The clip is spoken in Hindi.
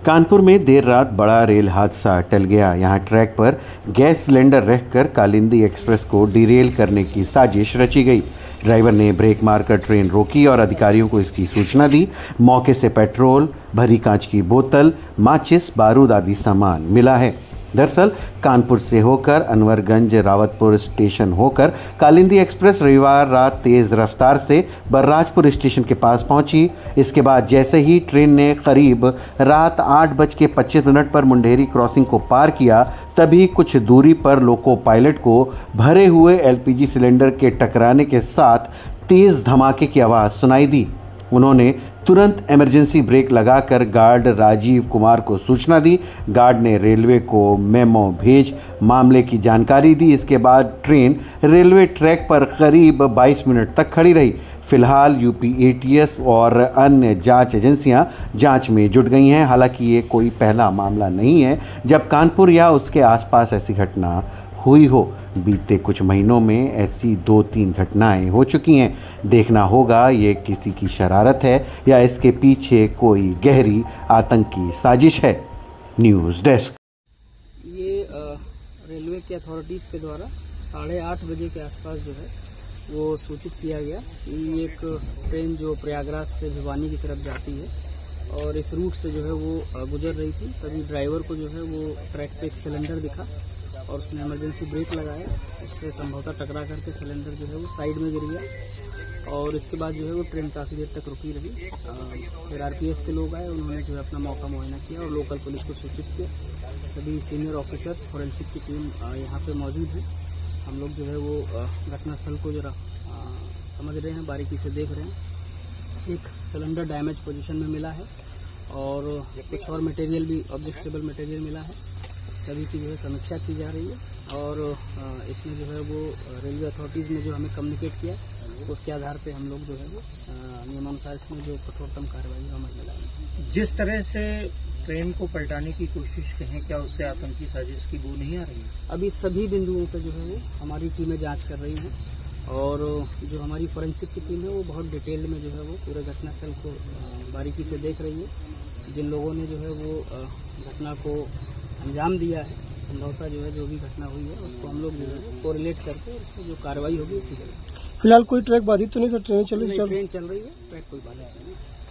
कानपुर में देर रात बड़ा रेल हादसा टल गया। यहां ट्रैक पर गैस सिलेंडर रखकर कालिंदी एक्सप्रेस को डिरेल करने की साजिश रची गई। ड्राइवर ने ब्रेक मारकर ट्रेन रोकी और अधिकारियों को इसकी सूचना दी। मौके से पेट्रोल, भरी कांच की बोतल, माचिस, बारूद आदि सामान मिला है। दरअसल कानपुर से होकर अनवरगंज रावतपुर स्टेशन होकर कालिंदी एक्सप्रेस रविवार रात तेज रफ्तार से बर्राजपुर स्टेशन के पास पहुंची। इसके बाद जैसे ही ट्रेन ने करीब रात 8:25 पर मुंडेरी क्रॉसिंग को पार किया, तभी कुछ दूरी पर लोको पायलट को भरे हुए एलपीजी सिलेंडर के टकराने के साथ तेज धमाके की आवाज़ सुनाई दी। उन्होंने तुरंत इमरजेंसी ब्रेक लगाकर गार्ड राजीव कुमार को सूचना दी। गार्ड ने रेलवे को मेमो भेज मामले की जानकारी दी। इसके बाद ट्रेन रेलवे ट्रैक पर करीब 22 मिनट तक खड़ी रही। फिलहाल यूपी एटीएस और अन्य जांच एजेंसियां जांच में जुट गई हैं। हालांकि ये कोई पहला मामला नहीं है जब कानपुर या उसके आसपास ऐसी घटना हुई हो। बीते कुछ महीनों में ऐसी 2-3 घटनाएं हो चुकी हैं। देखना होगा ये किसी की शरारत है या इसके पीछे कोई गहरी आतंकी साजिश है। News desk. ये रेलवे के अथॉरिटीज़ के द्वारा 8:30 बजे के आसपास जो है वो सूचित किया गया कि एक ट्रेन जो प्रयागराज से भिवानी की तरफ जाती है और इस रूट से जो है वो गुजर रही थी। तभी ड्राइवर को जो है वो ट्रैक पे एक सिलेंडर दिखा और उसने इमरजेंसी ब्रेक लगाया। उससे संभवतः टकरा करके सिलेंडर जो है वो साइड में गिर गया और इसके बाद जो है वो ट्रेन काफ़ी देर तक रुकी रही। फिर आरपीएफ के लोग आए, उन्होंने जो है अपना मौका मुआयना किया और लोकल पुलिस को सूचित किया। सभी सीनियर ऑफिसर्स, फोरेंसिक की टीम यहाँ पे मौजूद है। हम लोग जो है वो घटनास्थल को जरा समझ रहे हैं, बारीकी से देख रहे हैं। एक सिलेंडर डैमेज पोजीशन में मिला है और कुछ और मटेरियल भी, ऑब्जेक्टेबल मटेरियल मिला है। सभी की जो है समीक्षा की जा रही है और इसमें जो है वो रेलवे अथॉरिटीज़ ने जो हमें कम्युनिकेट किया उसके आधार पे हम लोग जो है वो नियमानुसार इसमें जो कठोरतम कार्रवाई अमल में लाएंगे। जिस तरह से ट्रेन को पलटाने की कोशिश करें, क्या उससे आतंकी साजिश की बू नहीं आ रही है? अभी सभी बिंदुओं पर जो है वो हमारी टीमें जांच कर रही हैं और जो हमारी फोरेंसिक की टीम है वो बहुत डिटेल में जो है वो पूरे घटनास्थल को बारीकी से देख रही है। जिन लोगों ने जो है वो घटना को अंजाम दिया है, संभवतः जो है जो भी घटना हुई है उसको हम लोग जो है कोरिलेट करके उसको जो कार्रवाई होगी की जाएगी। फिलहाल कोई ट्रैक बाधित तो नहीं सर? ट्रेन चल रही है? ट्रेन चल रही है, ट्रैक कोई बाधित नहीं है।